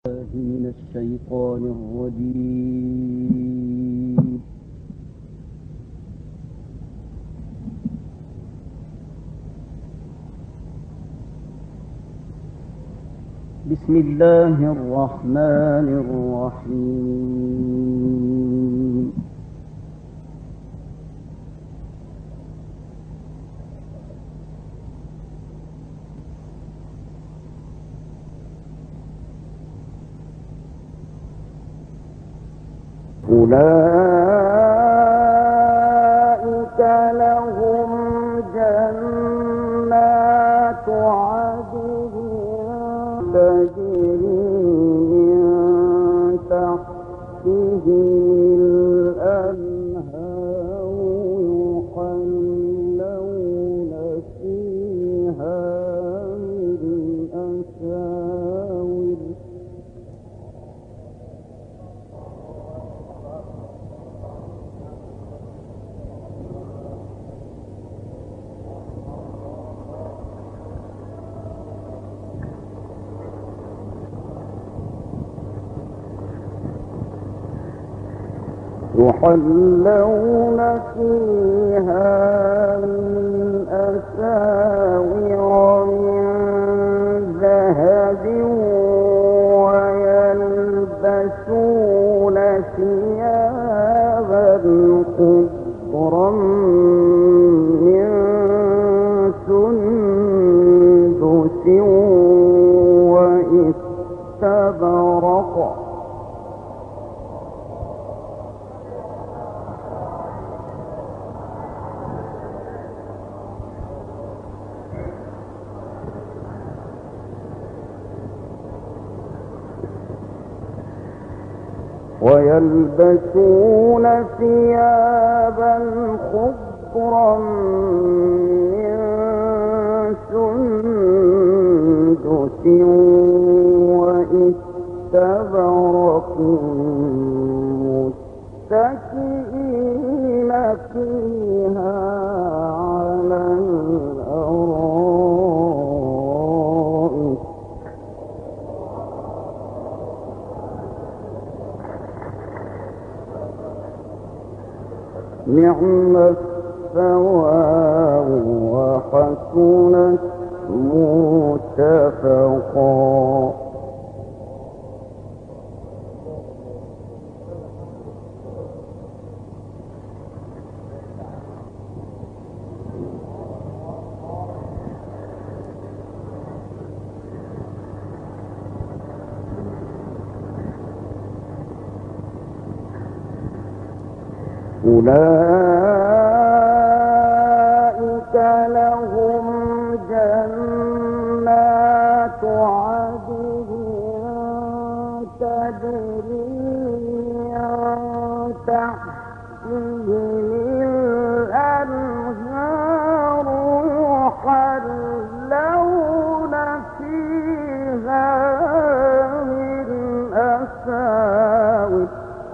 من الشيطان الرجيم. بسم الله الرحمن الرحيم. أولئك لهم جنات عدن تجري من تحتهم الأنهار يحلون فيها من أساور يحلون فيها من أساور من ذهب ويلبسون ثيابا خضرا من سندس واستبرق ويلبسون ثيابا خضرا من سندس واستبرق متكئين فيها على الأرائك نعم الثواب وحسنت مرتفقا. أولئك لهم جنات عدن تجري من تحتهم الأنهار يحلون فيها من أساور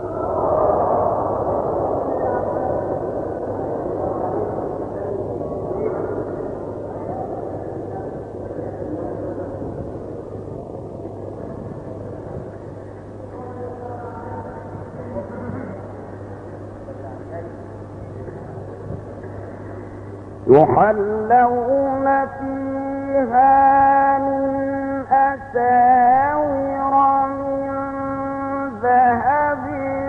يحلون فيها من أساور من ذهب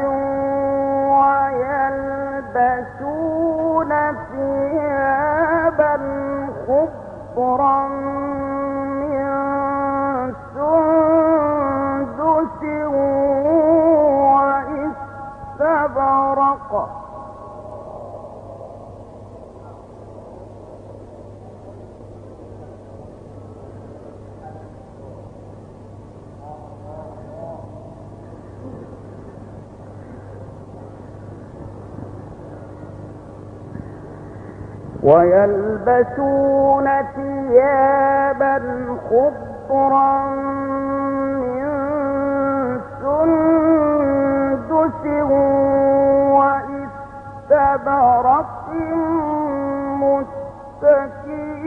ويلبسون ثيابا خضرا من سندس واستبرق ويلبسون ثيابا خضرا من سندس واستبرق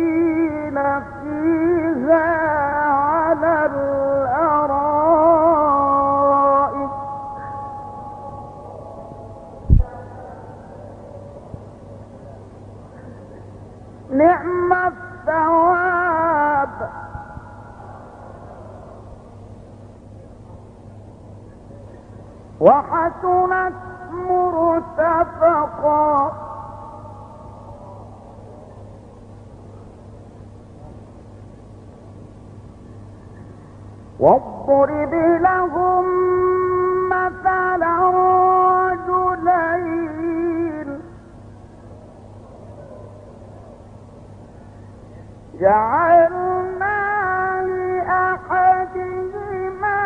متكئين فيها على الأرائك نعم الثواب وحسنت مرتفقا واضرب لهم مثلا رجلين جعلنا لأحدهما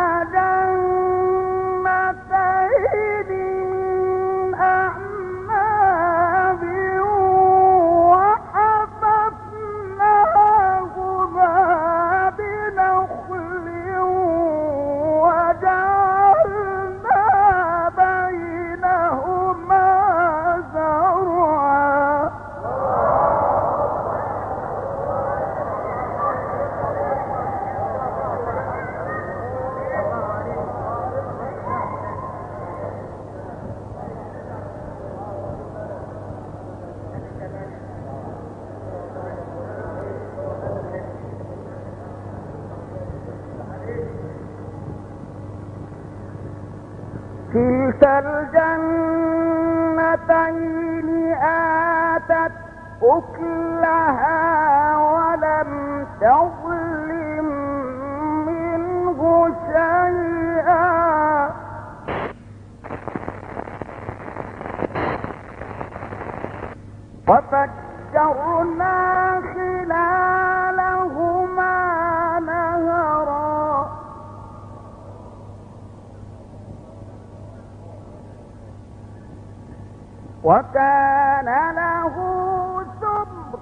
جنتين من أعناب وحففناهما بنخل وجعلنا بينهما زرعا كلتا الجنتين آتت أكلها ولم تظلم منه شيئا وفجرنا خلالهما نهرا وكان له ثمر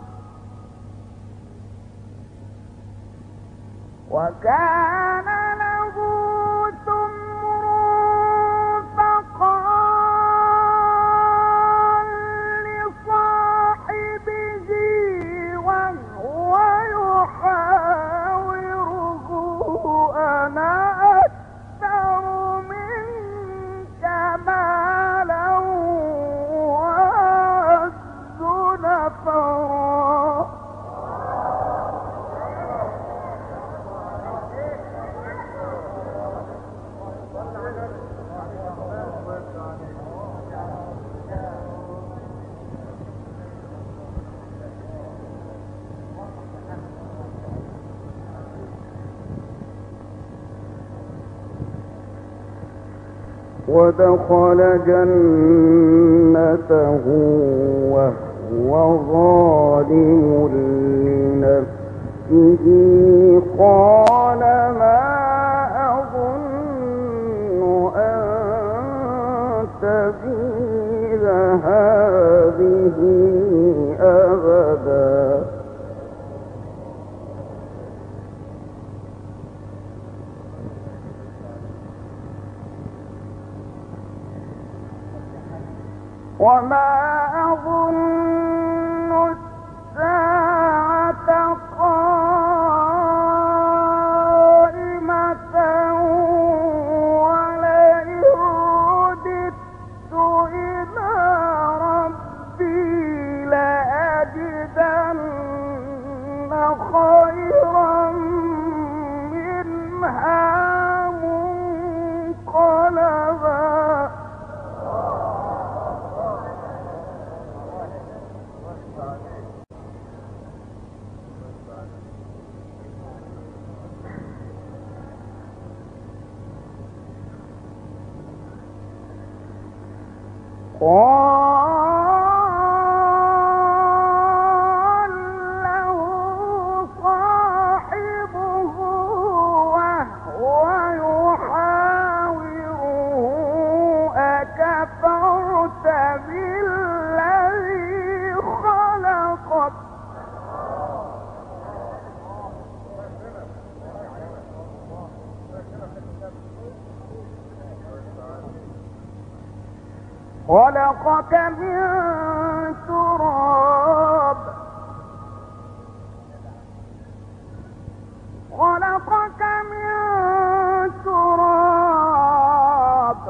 فقال لصاحبه وهو يحاوره أنا أكثر منك مالا وأعز نفرا ودخل جنته وهو ظالم لنفسه قال ما أظن أن تبيد هذه أبدا وما أظن الساعة قائمة ولئن رددت إلى ربي لأجدن خيرا منها منقلبا قال له صاحبه وهو يحاوره أكفرت بالذي خلقك خلقك من تراب خلقك من تراب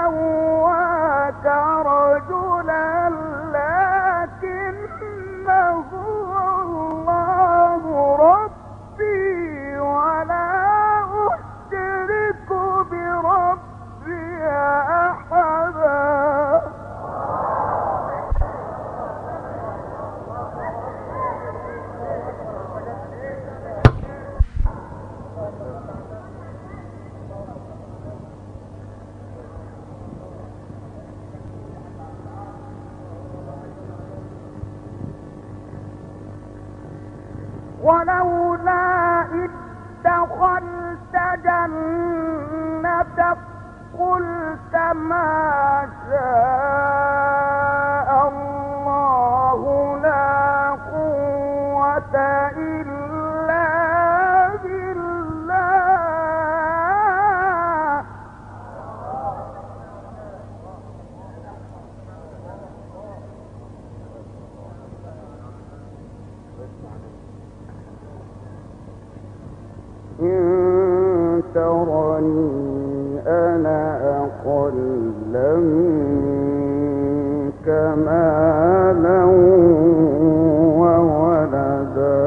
سواك رجلا لكنه الله ربي ولا أشرك بربي أحدا. ولولا إذ دخلت جنتك قلت ما شاء الله لا قوة إلا بالله. إن ترني أنا أقل منك مالا وولدا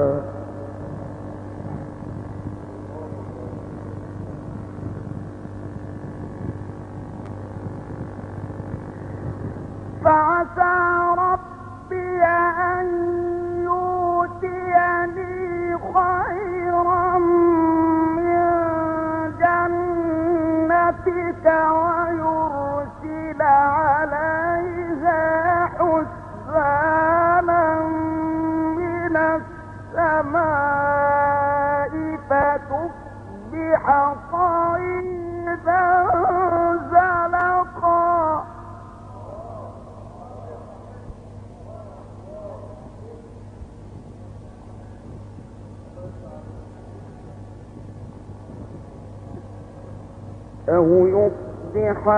فعسى ربي أن يؤتيني خيرا من جنتك ويرسل عليها حسبانا من السماء فتصبح صعيدا زلقا. أو يصبح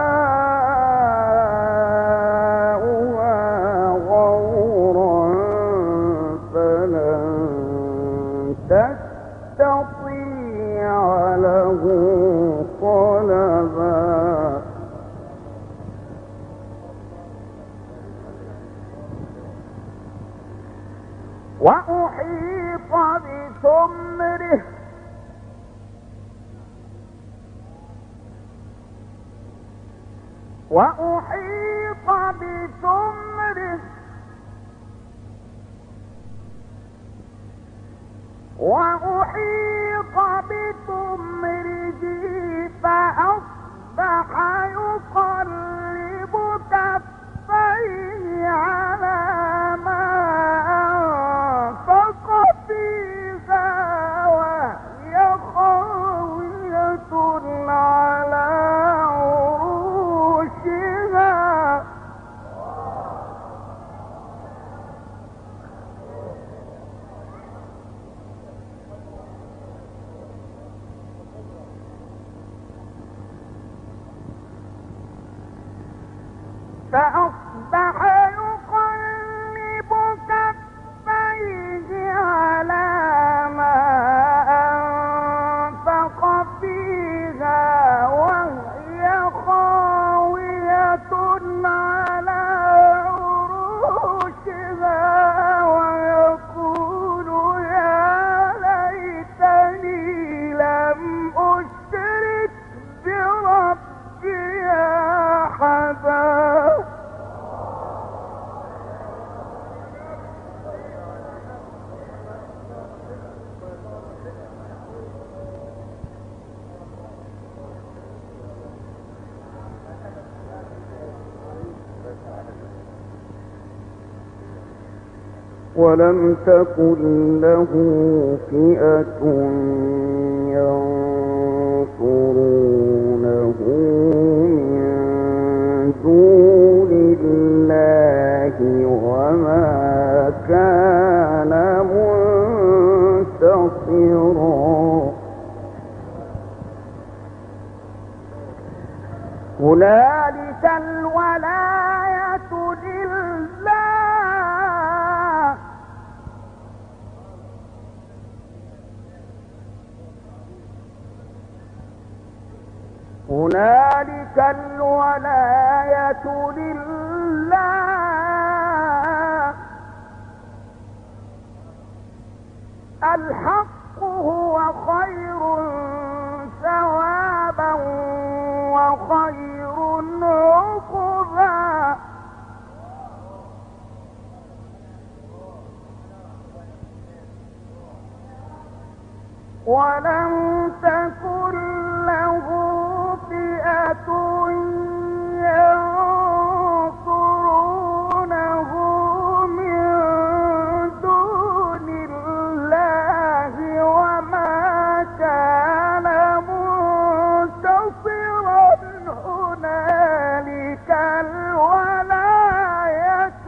ماؤها غورا فلن تستطيع له طلبا. وأحيط بثمره وأحيط بثمره فأصبح يقلب كفيه على ما أنفق فيها وهي خاوية على عروشها. فأصبح يقلب كفيه على ما أنفق فيها وهي خاوية على عروشها ويقول يا ليتني لم أشرك بربي أحدا. ولم تكن له فئة ينصرونه من دون الله وما كان منتصرا. هنالك الولاية لله. هنالك الولاية لله الحق هو خير ثوابا وخير عقبا ولم تكن له فئة ينصرونه من دون الله وما كان منتصرا هنالك الولاية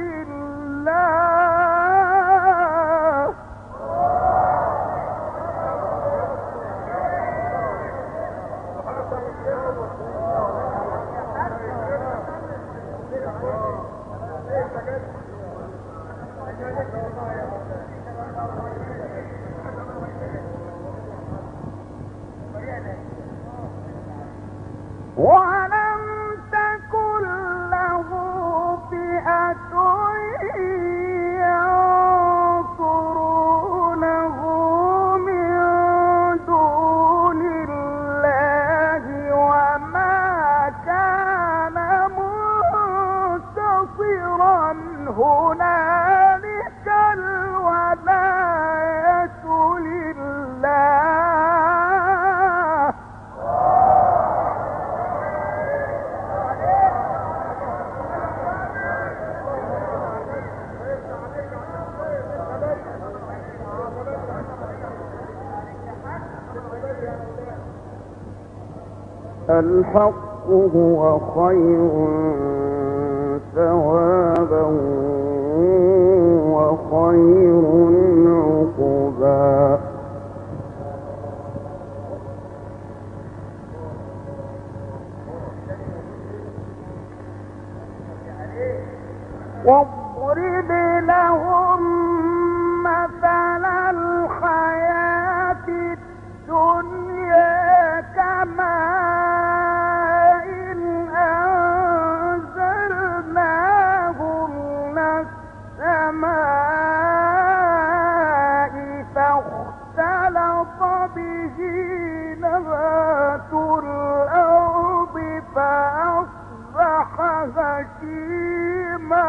لله ولم تكن له فئة ينصرونه من دون الله وما كان منتصرا هنالك الولاية لله الحق هو خير ثوابا وخير عقبا واضرب لهم مثل الحياة الدنيا كماء أنزلناه من السماء فاختلط به نبات الأرض فأصبح هشيما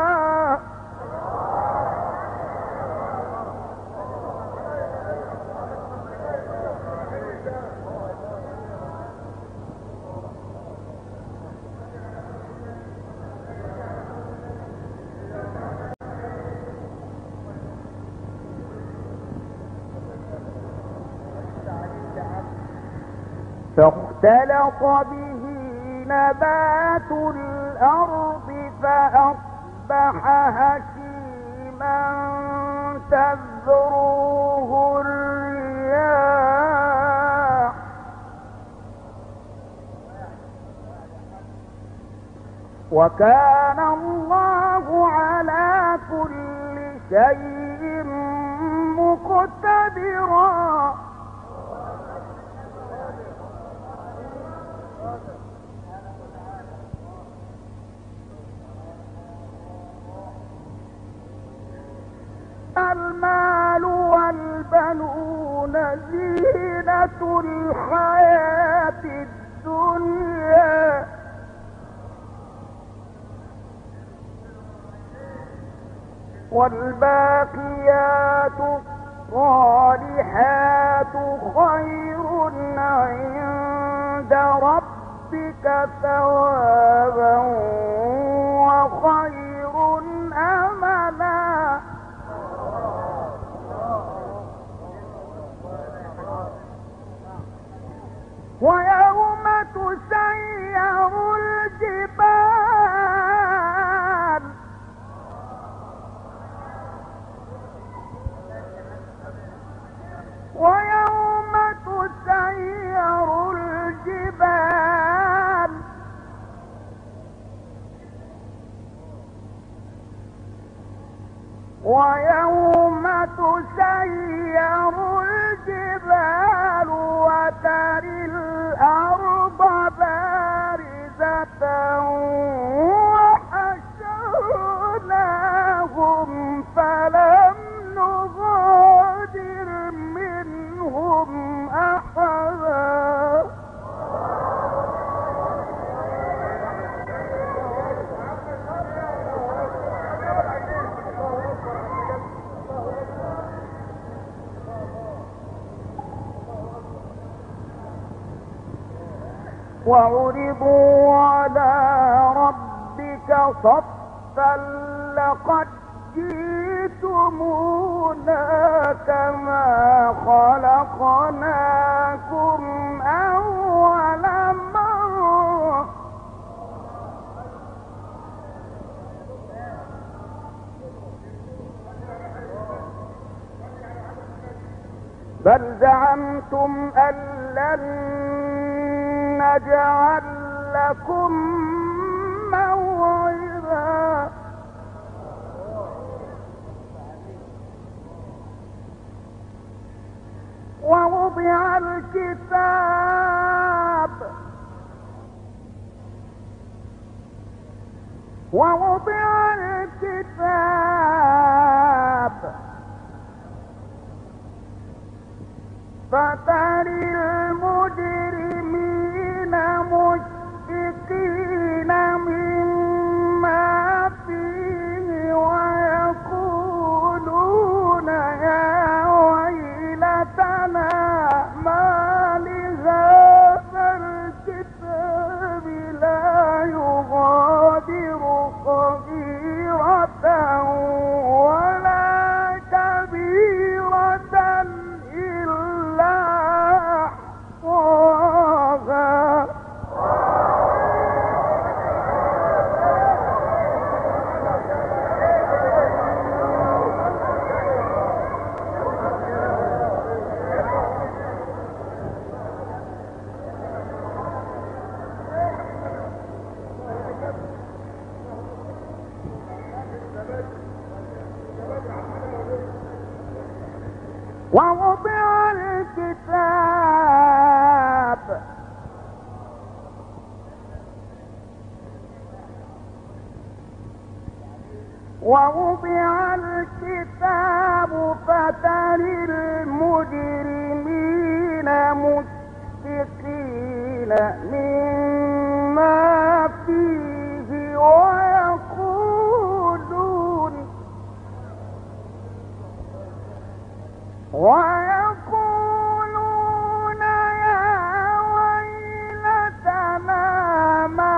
فاختلط به نبات الأرض فأصبح هشيما تذروه الرياح وكان الله على كل شيء مقتدرا المال والبنون زينة الحياة الدنيا والباقيات الصالحات خير عند ربك ثوابا وخير أملا ويوم تسير الجبال ويوم تسير الجبال ويوم تسير الجبال وترى الأرض وعرضوا على ربك صفا لقد جئتمونا كما خلقناكم أول مرة بل زعمتم أن لن نجعل لكم موعدا ووضع الكتاب فترى المجرمين مشفقين مما فيه ويقولون يا ويلتنا ما لهذا الكتاب لا يغادر صغيرة ولا كبيرة إلا أحصاها ووضع الكتاب فترى المجرمين مشفقين مما فيه ويقولون يا ويلتنا ما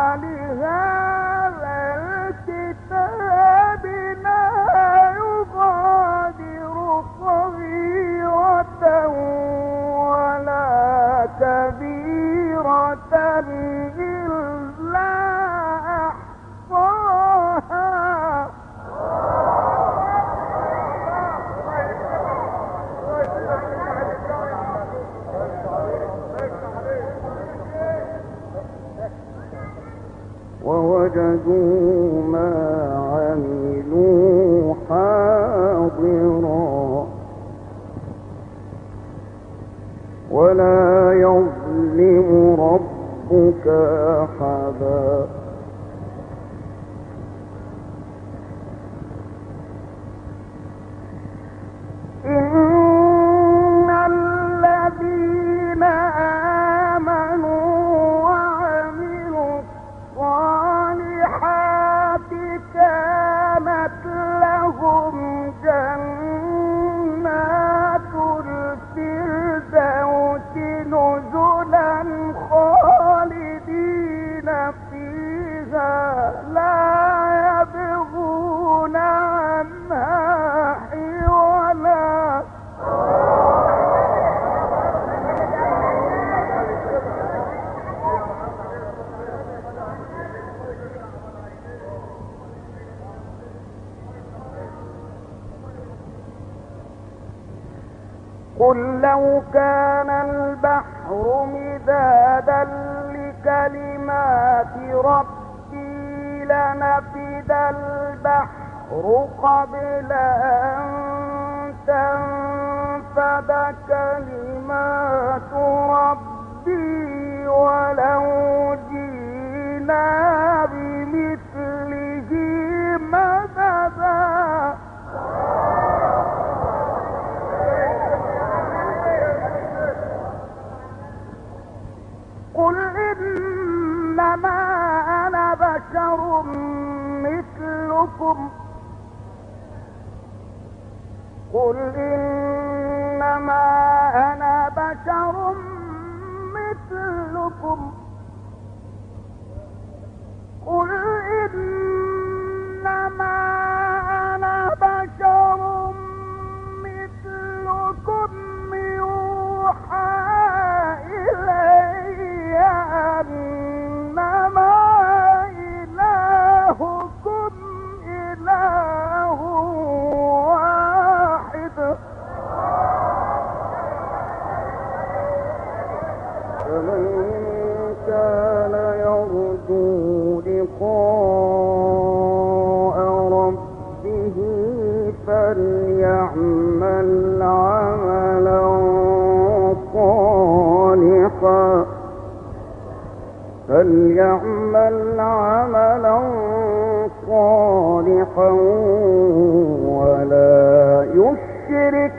لهذا الكتاب لا يغادر صغيرة ولا كبيرة إلا أحصاها ووجدوا ما عملوا حاضرا ولا يظلم ربك أحدا إن الذين آمنوا وعملوا الصالحات كانت لهم جنات الفردوس نزلا خالدين فيها لا يبغون عنها حولا قل لو كان البحر مدادا لكلمات ربي لنفد البحر قبل أن تنفد كلمات ربي ولو جئنا بمثله مددا قل إنما أنا بشر مثلكم قل إنما أنا بشر مثلكم لقاء ربه فليعمل عملا صالحا ولا يشرك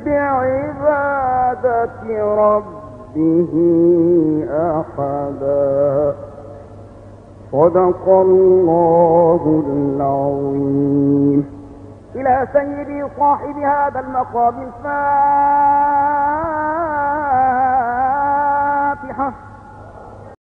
بعبادة ربه أحدا. صدق الله العظيم. إلى سيدي صاحب هذا المقام الفاضل